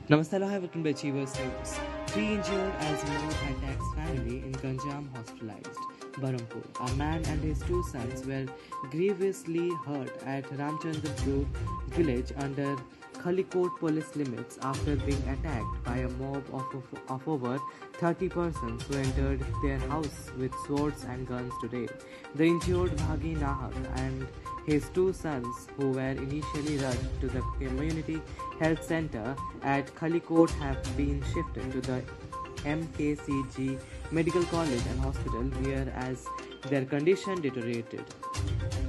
Namaste, hello, hi, welcome to Achievers News. Three injured as mob attacks family in Ganjam hospitalized. Barampur. A man and his two sons were grievously hurt at Ramchandrapur village under Khalikot police limits after being attacked by a mob of over 30 persons who entered their house with swords and guns today. The injured Bhagi Nahak and his two sons, who were initially rushed to the community health center at Khalikot, have been shifted to the MKCG Medical College and Hospital, whereas their condition deteriorated.